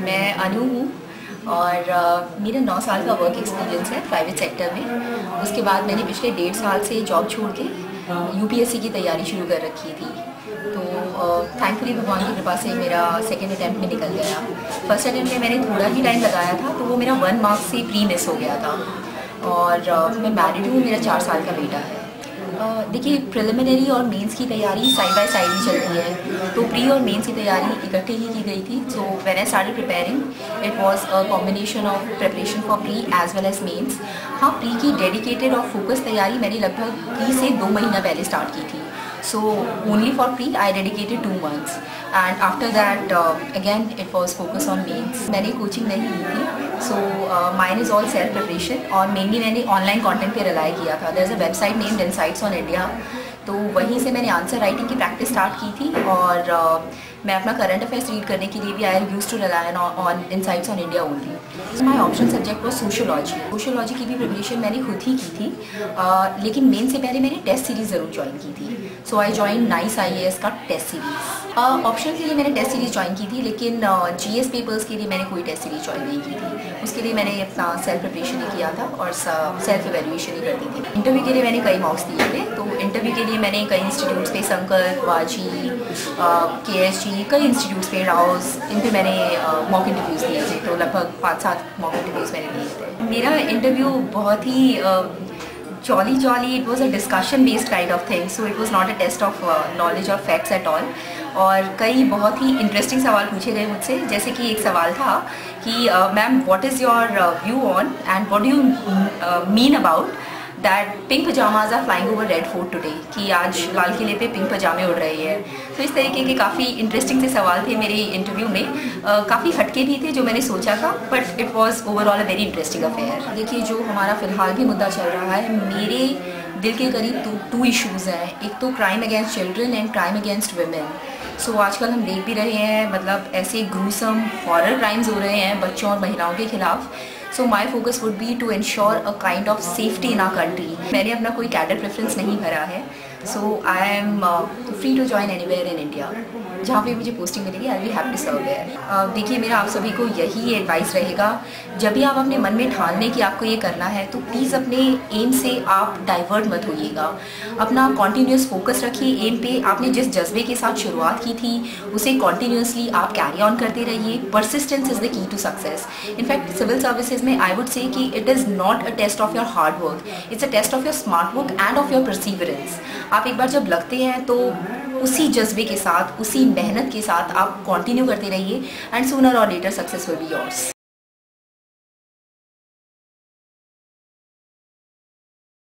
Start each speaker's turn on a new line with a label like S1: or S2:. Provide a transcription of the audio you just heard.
S1: मैं अनु हूँ और मेरा 9 साल का वर्क एक्सपीरियंस है प्राइवेट सेक्टर में। उसके बाद मैंने पिछले 1.5 साल से जॉब छोड़ के यूपीएससी की तैयारी शुरू कर रखी थी। तो थैंकफुली भगवान की कृपा से मेरा सेकेंड अटैम्प्ट में निकल गया। फर्स्ट अटैम्प्ट में मैंने थोड़ा ही टाइम लगाया था, तो वो मेरा 1 मार्क्स से प्री मिस हो गया था। और मैं मैरिड हूँ, मेरा 4 साल का बेटा है। देखिए, प्रिलिमिनरी और मेंस की तैयारी साइड बाय साइड ही चलती है, तो प्री और मेंस की तैयारी इकट्ठे ही की गई थी। So when I started preparing it was a combination of preparation for pre as well as mains. हाँ, प्री की डेडिकेटेड और फोकस तैयारी मैंने लगभग प्री से 2 महीना पहले स्टार्ट की थी। So only for pre I dedicated 2 months and after that again it was focus on mains। मैंने कोचिंग नहीं ली थी, so mine is all self preparation और mainly मैंने ऑनलाइन कंटेंट पे रिलाई किया था। there is a website named Insights on India, तो वहीं से मैंने आंसर राइटिंग की प्रैक्टिस स्टार्ट की थी। और मैं अपना करंट अफेयर्स रीड करने के लिए भी I used to rely on insights on India only. My option subject was sociology. Sociology की भी प्रिपरेशन मैंने खुद ही की थी, लेकिन मेन से पहले मैंने टेस्ट सीरीज़ ज़रूर ज्वाइन की थी। So I join nice IAS का टेस्ट सीरीज़। ऑप्शन के लिए मैंने टेस्ट सीरीज़ ज्वाइन की थी, लेकिन GS पेपर्स के लिए मैंने कोई टेस्ट सीरीज़ ज्वाइन नहीं की थी। उसके लिए मैंने अपना सेल्फ प्रिपरेशन ही किया था और सेल्फ एवेल्यूएशन ही करती थी। इंटरव्यू के लिए मैंने कई मॉक्स दिए थे, तो इंटरव्यू के लिए मैंने कई इंस्टीट्यूट्स पे संकल्प, वाजी, KSG, कई इंस्टीट्यूट्स पे राउस, इन पे मैंने मॉक इंटरव्यूज़ दिए थे। तो लगभग 5-7 मॉक इंटरव्यूज़ मैंने दिए थे। मेरा इंटरव्यू बहुत ही jolly, it was a discussion based kind of thing, so it was not a test of knowledge और फैक्ट्स एट ऑल। और कई बहुत ही इंटरेस्टिंग सवाल पूछे गए मुझसे, जैसे कि एक सवाल था कि ma'am what is your view on and what do you mean about that pink pajamas are flying over red fort today, कि आज लाल किले पे पिंक पजामे उड़ रहे हैं। तो इस तरीके के काफ़ी इंटरेस्टिंग से सवाल थे मेरे इंटरव्यू में। काफ़ी हटके भी थे जो मैंने सोचा था, but it was overall a very interesting affair. देखिए, जो हमारा फ़िलहाल भी मुद्दा चल रहा है, मेरे दिल के करीब टू इशूज़ हैं। एक तो crime against children and crime against women. So आजकल हम देख भी रहे हैं, मतलब ऐसे ग्रूसम हॉरर क्राइम्स हो रहे हैं बच्चों और महिलाओं के खिलाफ। So my focus would be to ensure a kind of safety in our country. मैंने अपना कोई कैडर प्रेफरेंस नहीं भरा है, so I am free to join anywhere in India. जहाँ पे मुझे पोस्टिंग मिलेगी I will have to serve there. देखिए, मेरा आप सभी को यही एडवाइस रहेगा, जब भी आप अपने मन में ठान लें कि आपको ये करना है, तो प्लीज़ अपने एम से आप डाइवर्ट मत होइएगा। अपना कॉन्टीन्यूस फोकस रखिए एम पे। आपने जिस जज्बे के साथ शुरुआत की थी उसे कॉन्टीन्यूसली आप कैरी ऑन करते रहिए। Persistence is the key to success. In fact civil services में आई वुड से कि it is not a test of your hard work, it's a test of your smart work and of your perseverance. आप एक बार जब लगते हैं तो उसी जज्बे के साथ, उसी मेहनत के साथ आप कंटिन्यू करते रहिए and sooner or later success will be yours.